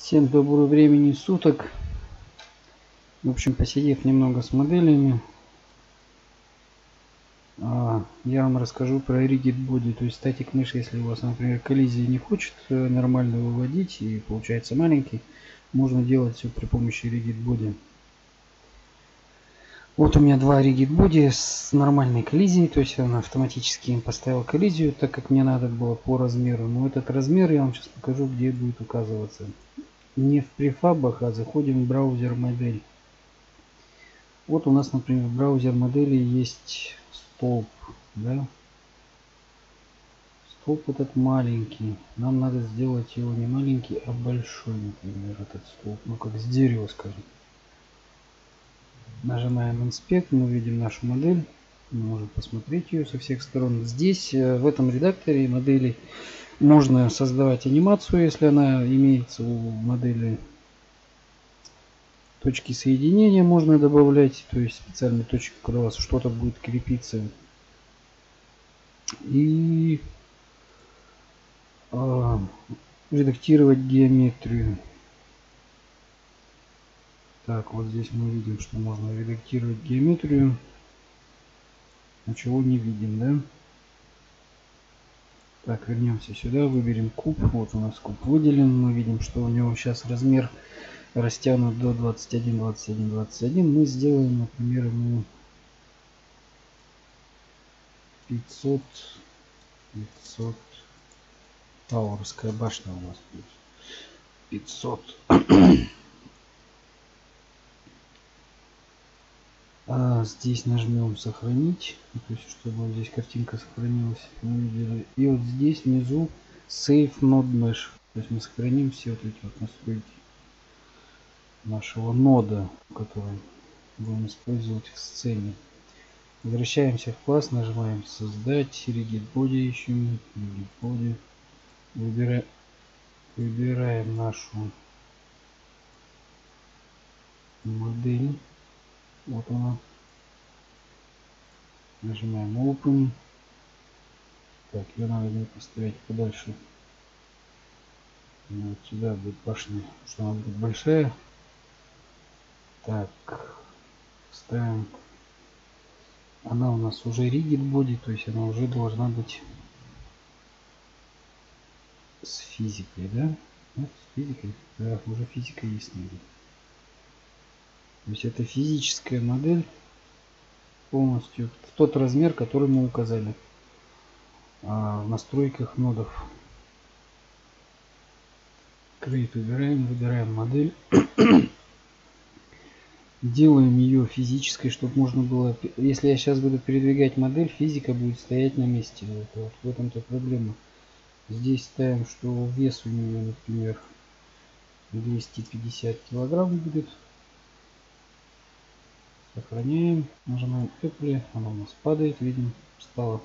Всем доброго времени суток. В общем, посидев немного с моделями, я вам расскажу про Rigid Body. То есть статик мыши, если у вас, например, коллизия не хочет нормально выводить и получается маленький, можно делать все при помощи Rigid Body. Вот у меня два Rigid Body с нормальной коллизией, то есть он автоматически им поставил коллизию, так как мне надо было по размеру. Но этот размер я вам сейчас покажу, где будет указываться. Не в префабах, а заходим в браузер модель. Вот у нас, например, в браузер модели есть столб, да? Столб этот маленький. Нам надо сделать его не маленький, а большой, например, этот столб. Ну, как с дерева, скажем. Нажимаем инспект, мы видим нашу модель. Мы можем посмотреть ее со всех сторон. Здесь, в этом редакторе модели, можно создавать анимацию, если она имеется у модели. Точки соединения можно добавлять, то есть специальные точки, куда у вас что-то будет крепиться. И редактировать геометрию. Так, вот здесь мы видим, что можно редактировать геометрию. А чего не видим, да? Так, вернемся сюда, выберем куб. Вот у нас куб выделен. Мы видим, что у него сейчас размер растянут до 21, 21, 21. Мы сделаем, например, ему 500. Тауэрская башня у нас будет. 500. Здесь нажмем сохранить, то есть чтобы здесь картинка сохранилась. И вот здесь внизу Save Node Mesh. То есть мы сохраним все вот эти вот настройки нашего нода, который будем использовать в сцене. Возвращаемся в класс, нажимаем создать, Rigid Body ищем, Rigid Body. Выбираем нашу модель. Вот она. Нажимаем Open. Так, ее надо поставить подальше. Вот сюда будет башня, что она будет большая. Так, ставим. Она у нас уже Rigid Body, то есть она уже должна быть с физикой, да? Нет, с физикой. Да, уже физика есть. Наверное. То есть это физическая модель полностью в тот размер, который мы указали в настройках нодов. Create выбираем модель. Делаем ее физической, чтобы можно было... Если я сейчас буду передвигать модель, физика будет стоять на месте. Вот в этом-то проблема. Здесь ставим, что вес у нее, например, 250 килограмм будет. Сохраняем. Нажимаем Apple. Она у нас падает. Видим, стало.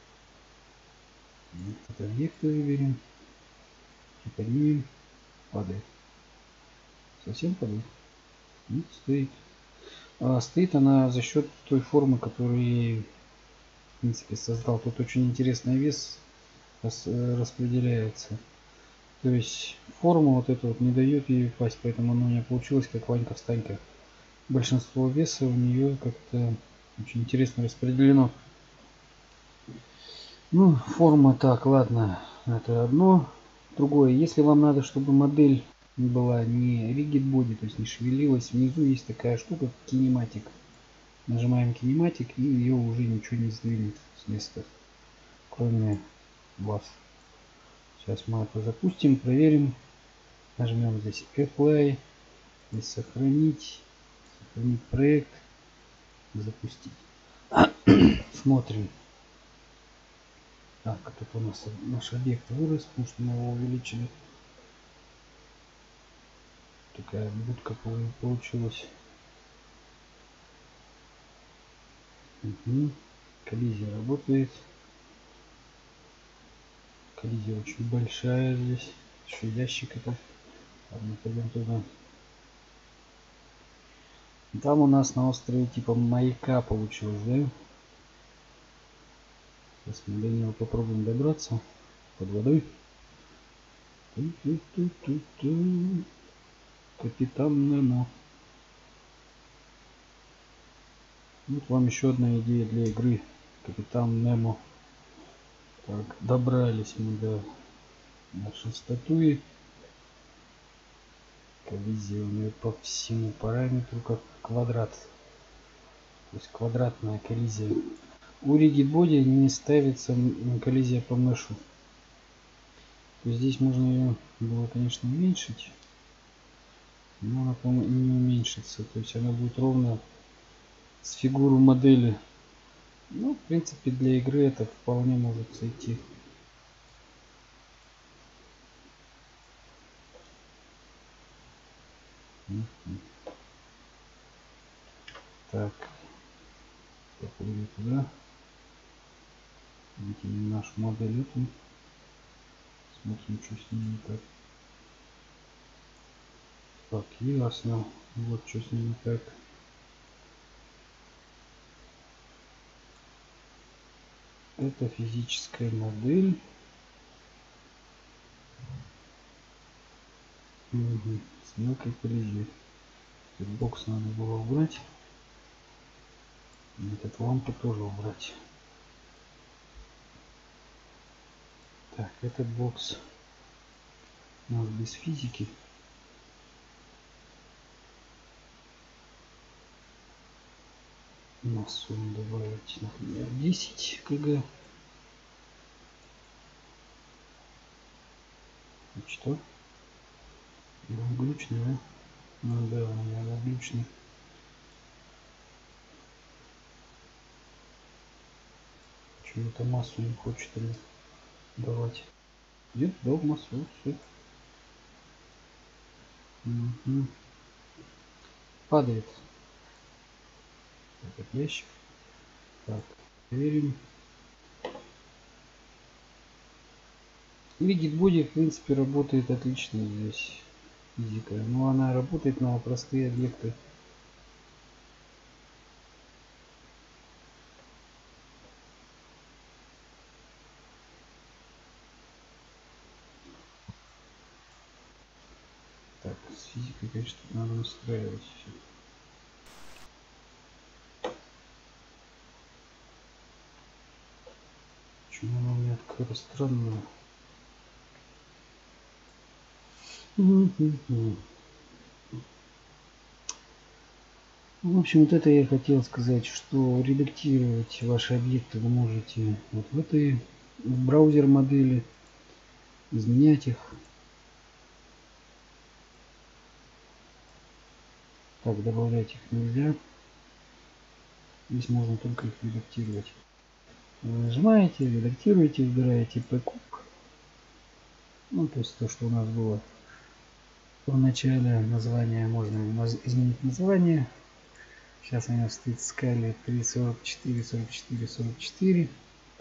Этот объект выберем. Поднимем. Падает. Совсем падает? Нет, стоит. Стоит она за счет той формы, которую я, в принципе, создал. Тут очень интересный вес распределяется. То есть форма вот эта вот не дает ей упасть, поэтому она у меня получилась как Ванька-встанька. Большинство веса у нее как-то очень интересно распределено. Ну, форма так, ладно, это одно. Другое, если вам надо, чтобы модель была не Rigid Body, то есть не шевелилась, внизу есть такая штука, кинематик. Нажимаем кинематик, и ее уже ничего не сдвинет с места, кроме вас. Сейчас мы это запустим, проверим. Нажмем здесь Apply, здесь сохранить проект, запустить. Смотрим. Так, тут у нас наш объект вырос, потому что мы его увеличили. Такая будка получилась. Угу. Коллизия работает. Коллизия очень большая здесь. Еще ящик это. Ладно, пойдем туда. Там у нас на острове типа маяка получилось, да? Сейчас мы до него попробуем добраться под водой. Капитан Немо. Вот вам еще одна идея для игры. Капитан Немо. Так, добрались мы до нашей статуи. Коллизия у нее по всему параметру как квадрат. То есть квадратная коллизия. У Rigid Body не ставится коллизия по мешу. То есть здесь можно ее было, конечно, уменьшить. Но она, по-моему, не уменьшится. То есть она будет ровно с фигуру модели. Ну, в принципе, для игры это вполне может сойти. Так. Походим туда. Видим нашу модель эту. Смотрим, что с ней не так. Так, ясно. Вот что с ней не так. Это физическая модель. Угу. С мелкой коллизией. Бокс надо было убрать. Этот лампу тоже убрать. Так, этот бокс у нас без физики. Массу добавить, например, 10 кг. И что? Он глючный, да? Ну да, у меня глючный. Почему-то массу не хочет они давать. Нет, дал массу, все. Угу. Падает этот ящик. Так, проверим. Rigid Body, в принципе, работает отлично здесь. Физика. Но она работает на простые объекты. Так, с физикой, конечно, надо настраивать все. Почему она у меня какая-то странная? В общем, вот это я хотел сказать, что редактировать ваши объекты вы можете вот в этой браузер модели, изменять их. Так, добавлять их нельзя. Здесь можно только их редактировать. Вы нажимаете, редактируете, выбираете PCube. Ну, то есть то, что у нас было в начале. Название можно изменить название. Сейчас у меня стоит в скале 344, 44, 44.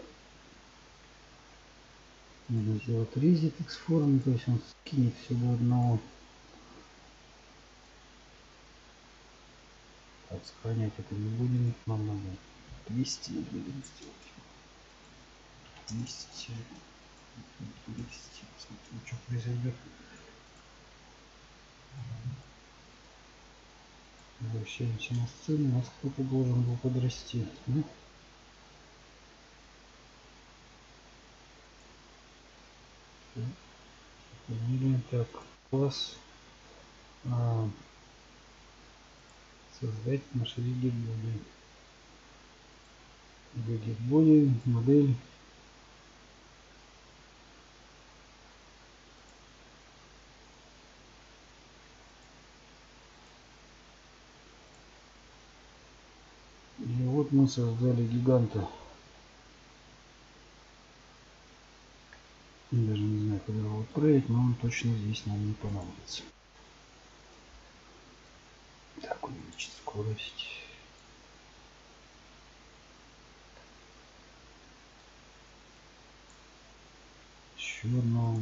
Нужно сделать reset xform, то есть он скинет все до одного. Так, сохранять это не будем. Нам надо 200 будем сделать. 200. 200. Посмотрим, что произойдет. Возвращаемся на сцену. У нас кто-то должен был подрасти. Да? Так, класс. Создать наш Rigid Body. Rigid Body, модель. И вот мы создали гиганта. Даже не знаю, куда его отправить, но он точно здесь нам не понадобится. Так, увеличить скорость. Еще одно.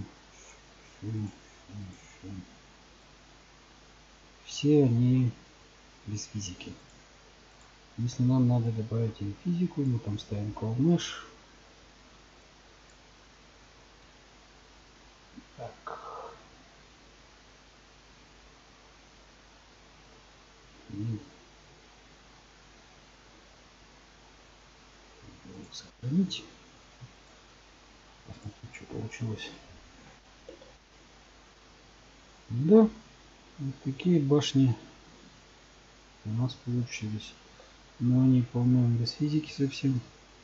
Все они без физики. Если нам надо добавить им физику, мы там ставим call mesh. Так. И сохранить. Посмотрим, что получилось. Да, вот такие башни у нас получились. Но они, по-моему, без физики совсем.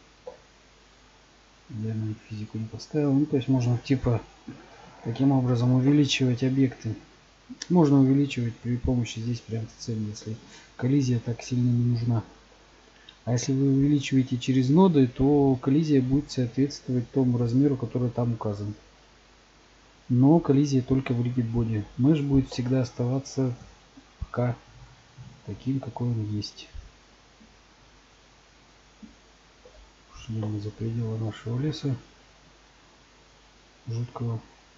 Я на физику не поставил. Ну, то есть можно типа таким образом увеличивать объекты. Можно увеличивать при помощи здесь прям цели, если коллизия так сильно не нужна. А если вы увеличиваете через ноды, то коллизия будет соответствовать тому размеру, который там указан. Но коллизия только в ригидбоди. Меш будет всегда оставаться пока таким, какой он есть. Ушли мы за пределы нашего леса жуткого.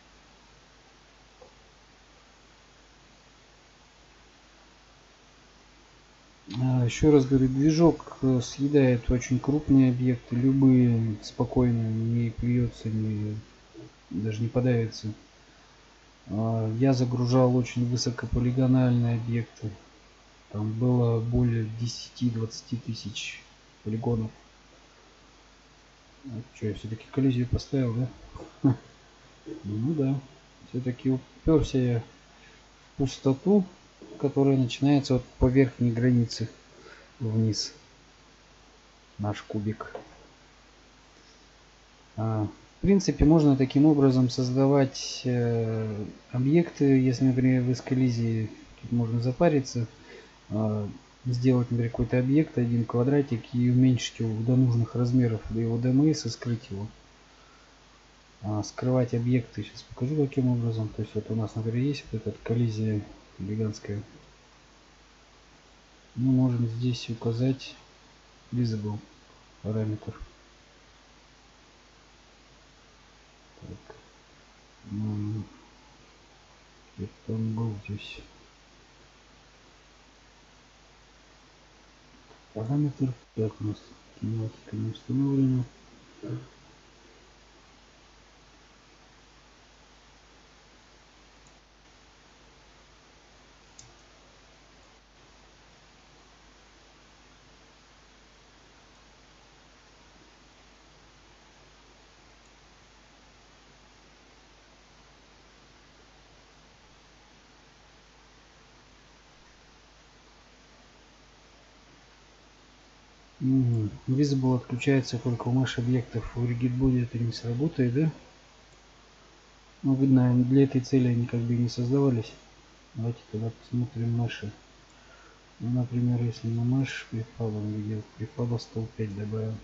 Еще раз говорю, движок съедает очень крупные объекты, любые спокойно, не плюется, даже не подавится. Я загружал очень высокополигональные объекты. Там было более 10-20 тысяч полигонов. Что, я все-таки коллизию поставил, да? Ну да, все-таки уперся я в пустоту, которая начинается вот по верхней границе вниз. Наш кубик. В принципе, можно таким образом создавать объекты, если, например, вы с коллизией, тут можно запариться, сделать, например, какой-то объект, один квадратик и уменьшить его до нужных размеров, до его ДМС и скрыть его. Скрывать объекты, сейчас покажу каким образом. То есть вот у нас, например, есть вот эта коллизия гигантская. Мы можем здесь указать visible параметр. Так. Это он был здесь. Параметр. Так, у нас кинематика не установлена. Visible отключается только у Mesh объектов. В ригидбоди это не сработает, да? Ну, видно, для этой цели они как бы не создавались. Давайте тогда посмотрим Mesh. Ну, например, если на Mesh префабом видел, префаба 105 добавил.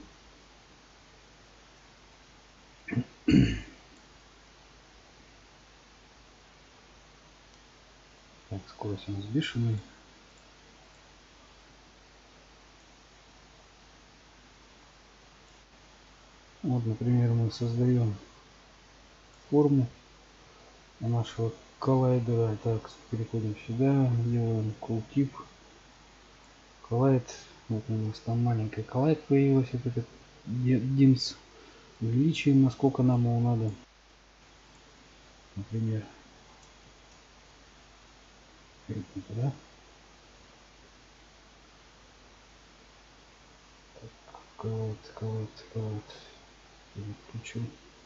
Так, скорость у нас бешеная. Вот, например, мы создаем форму нашего коллайдера. Так, переходим сюда, делаем cool tip. Коллайд. Вот у нас там маленькая коллайд появилась, вот этот димс. Увеличим, насколько нам его надо. Например, да? Коллайд. Включу.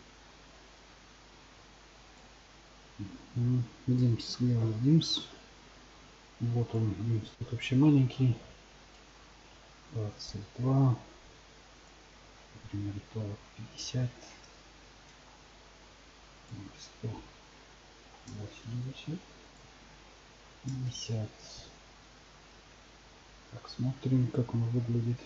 Димс, слева димс. Вот он, димс. Тут вообще маленький. 22. Например, то 50. 100. 80. 50. Так, смотрим, как он выглядит.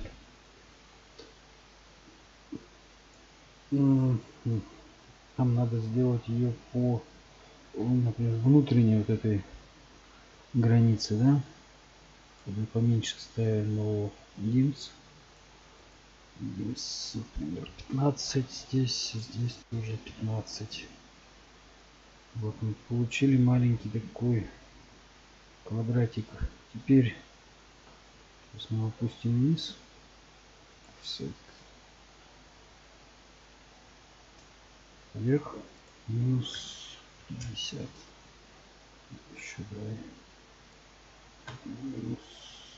Нам надо сделать ее по, например, внутренней вот этой границе, да? Мы поменьше ставим его димс. Димс, например, 15. Здесь тоже 15. Вот мы получили маленький такой квадратик. Теперь сейчас мы опустим вниз. Вверх минус 50. Еще давай. Минус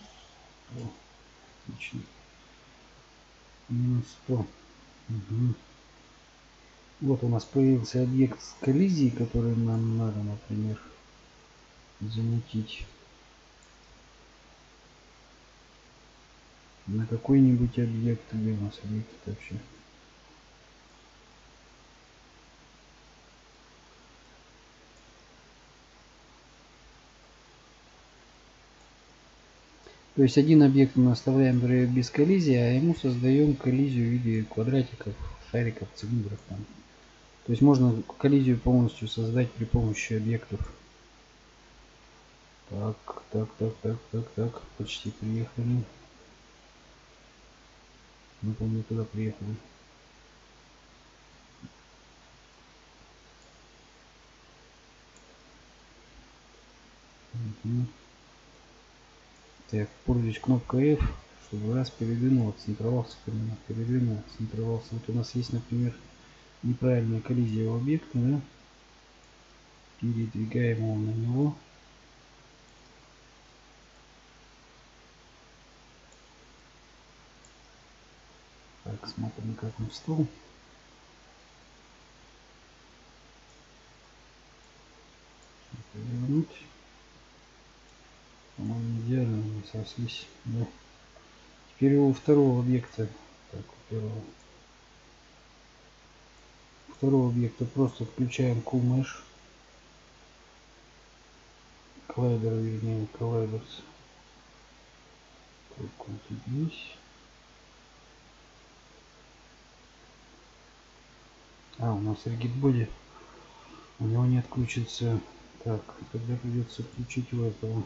О, отлично. Минус 100. Угу. Вот у нас появился объект с коллизией, который нам надо, например, замутить на какой-нибудь объект. Где у нас объект вообще? То есть один объект мы оставляем без коллизии, а ему создаем коллизию в виде квадратиков, шариков, цилиндров. Там. То есть можно коллизию полностью создать при помощи объектов. Так. Почти приехали. Не помню, куда приехали. Угу. Так, пользуюсь кнопкой F, чтобы раз передвинул, центровался, передвинул, центровался. Вот у нас есть, например, неправильная коллизия у объекта, да? Передвигаем его на него. Так, смотрим, как он встал. Перевернуть. По-моему, идеально мы сошлись. Да. Теперь у второго объекта. Так, у второго объекта просто включаем CoolMesh. Коллайдер, вернее, коллайдерс. Так, он тут есть. А, у нас RigidBody. У него не отключится. Так, тогда придется включить у этого.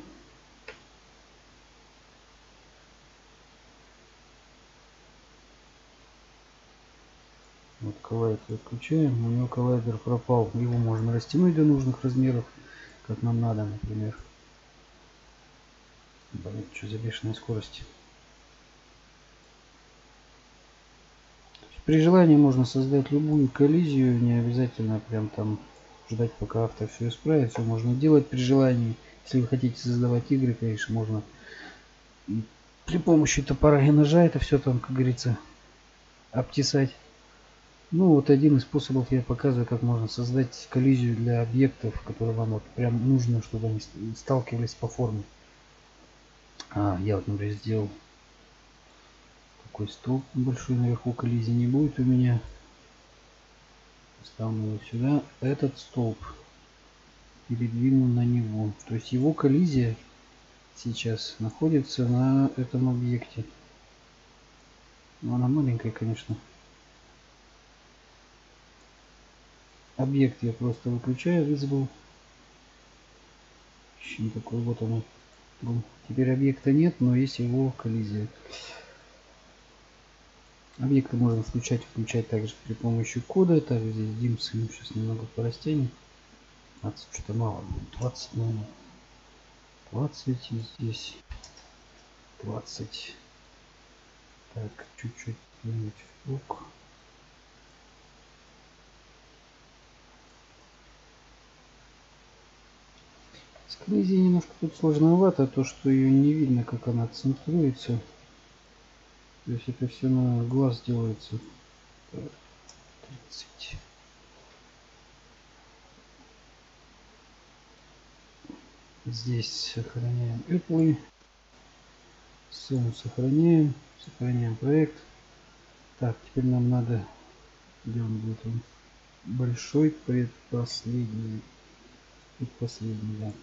Вот коллайдер отключаем. У него коллайдер пропал. Его можно растянуть до нужных размеров, как нам надо, например. Блин, что за бешеная скорость. При желании можно создать любую коллизию, не обязательно прям там ждать, пока автор все исправит. Все можно делать при желании. Если вы хотите создавать игры, конечно, можно при помощи топора и ножа это все там, как говорится, обтесать. Ну, вот один из способов я показываю, как можно создать коллизию для объектов, которые вам вот прям нужно, чтобы они сталкивались по форме. Я вот, например, сделал такой столб большой, наверху коллизии не будет у меня. Ставлю его сюда. Этот столб передвину на него. То есть его коллизия сейчас находится на этом объекте. Но она маленькая, конечно. Объект я просто выключаю, Visible. Ищем такой, вот он. Теперь объекта нет, но есть его коллизия. Объекты можно включать также при помощи кода. Также здесь dimps, ему сейчас немного порастянем. 20 что-то мало будет. 20, наверное. 20 и здесь 20. Так, чуть-чуть двинуть в бок. С коллизией немножко тут сложновато, то что ее не видно, как она центруется. То есть это все на глаз делается. 30. Здесь сохраняем Apple. Сумму сохраняем. Сохраняем проект. Так, теперь нам надо, где он будет, он большой предпоследний. Предпоследний, да.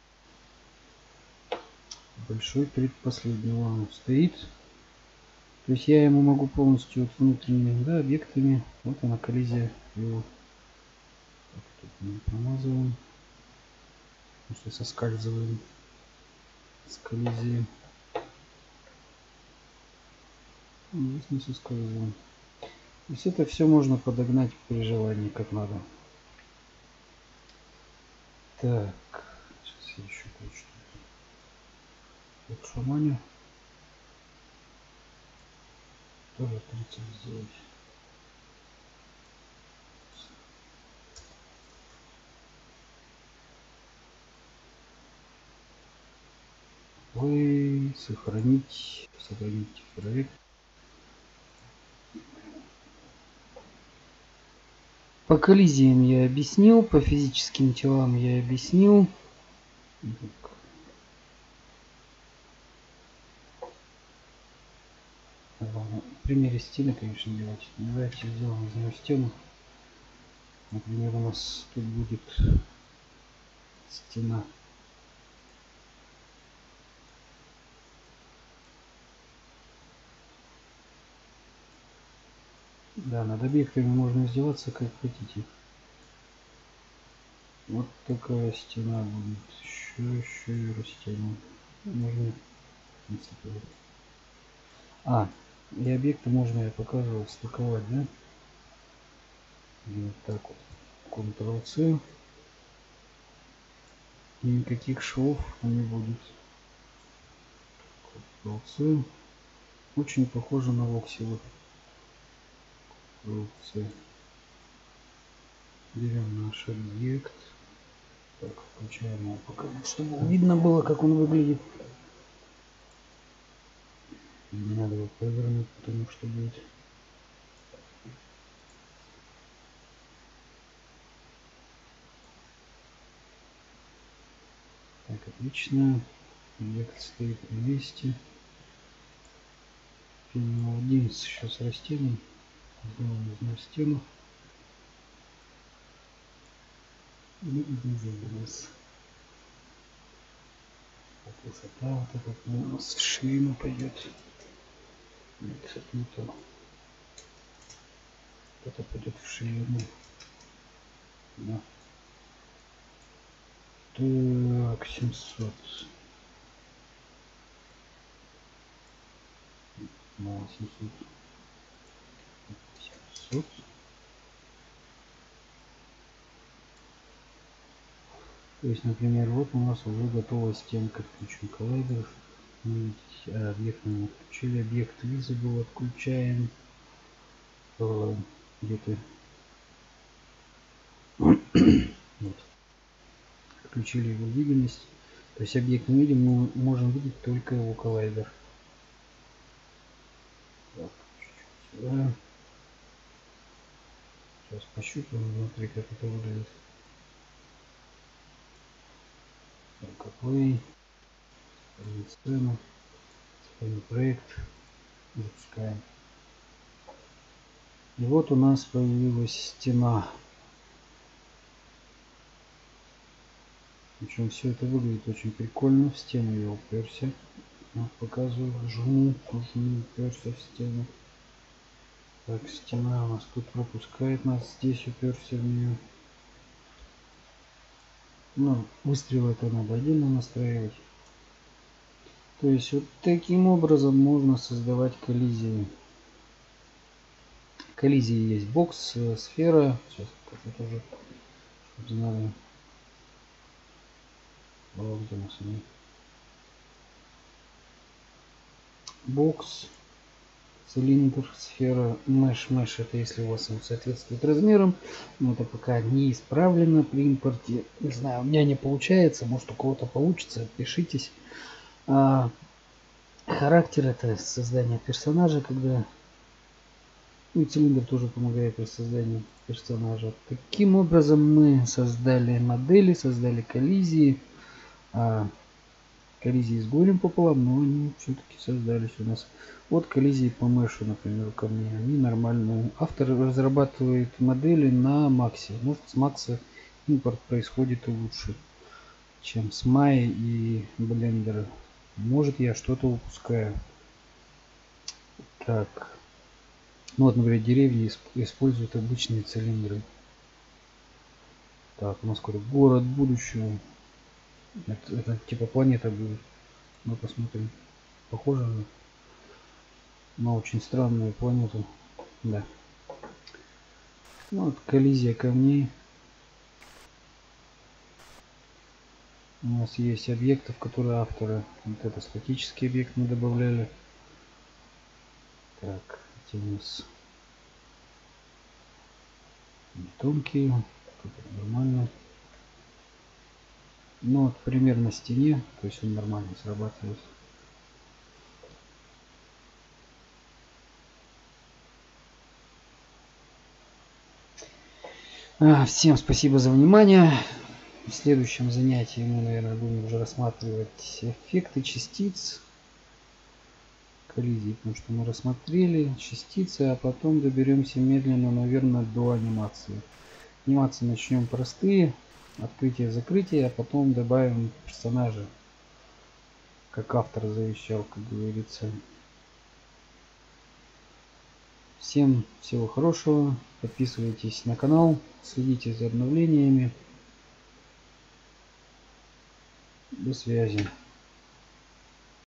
Большой предпоследний он стоит. То есть я ему могу полностью вот внутренними, да, объектами. Вот она коллизия его. Так, тут мы промазываем. Потому что соскальзываем с коллизией. Здесь не соскальзываем. То есть это все можно подогнать при желании, как надо. Так, сейчас я еще кое-что шаманю. Тоже 30 сделать. Ой. Сохранить проект. По коллизиям я объяснил, по физическим телам я объяснил. В примере стены, конечно, делать. Давайте сделаем из него стену. Например, у нас тут будет стена. Да, над объектами можно издеваться как хотите. Вот такая стена будет. Еще и растение. Можно. И объекты можно, я показывал, стыковать, да? И вот так вот. Ctrl-C. И никаких швов не будет. Ctrl-C. Очень похоже на вокселы. Ctrl-C. Берем наш объект. Так, включаем его пока, чтобы видно было, как он выглядит. Не надо его повернуть, потому что будет. Так, отлично. Объект стоит на месте. Один сейчас растением. Сделаем из него стену. И вниз. Высота вот эта у нас в ширину пойдет. Нет, это не то. Это пойдет в ширину. Да. Так, 700. Мало 700. 700. То есть, например, вот у нас уже готова стенка. Включим коллайдер. Объект мы отключили. Объект visible отключаем. Где-то вот. Отключили его видимость. То есть объект не видим, мы можем видеть только его коллайдер. Так, сюда. Сейчас пощупаем внутри, как это выглядит. Какой сцену, проект, запускаем. И вот у нас появилась стена. Причем все это выглядит очень прикольно. В стену я уперся. Вот, показываю, жму, уперся в стену. Так, стена у нас тут пропускает нас, здесь уперся в нее. Ну, выстрел это надо отдельно настраивать. То есть вот таким образом можно создавать коллизии. Коллизии есть бокс, сфера. Сейчас покажу тоже, чтобы знали. Где у нас они? Бокс, цилиндр, сфера, mesh это если у вас он соответствует размерам. Но это пока не исправлено при импорте. Не знаю, у меня не получается, может у кого-то получится, пишитесь. Характер это создание персонажа, когда и цилиндр тоже помогает при создании персонажа. Таким образом мы создали модели, создали коллизии. Коллизии с горем пополам, но они все-таки создались у нас. Вот коллизии по мешу, например, ко мне. Они нормальные. Автор разрабатывает модели на максе. Может, с макса импорт происходит лучше, чем с Maya и блендера. Может, я что-то упускаю. Так. Ну вот, например, деревни используют обычные цилиндры. Так, у нас какой-то город будущего. Это типа планета будет. Мы посмотрим. Похоже на очень странную планету. Да. Ну, вот коллизия камней. У нас есть объектов, которые авторы. Вот это статический объект мы добавляли. Так, эти у нас тонкие. Тут нормально. Ну вот пример на стене. То есть он нормально срабатывает. Всем спасибо за внимание. В следующем занятии мы, наверное, будем уже рассматривать эффекты частиц коллизии, потому что мы рассмотрели частицы, а потом доберемся медленно, наверное, до анимации. Анимации начнем простые, открытие-закрытие, а потом добавим персонажа, как автор завещал, как говорится. Всем всего хорошего, подписывайтесь на канал, следите за обновлениями. До связи.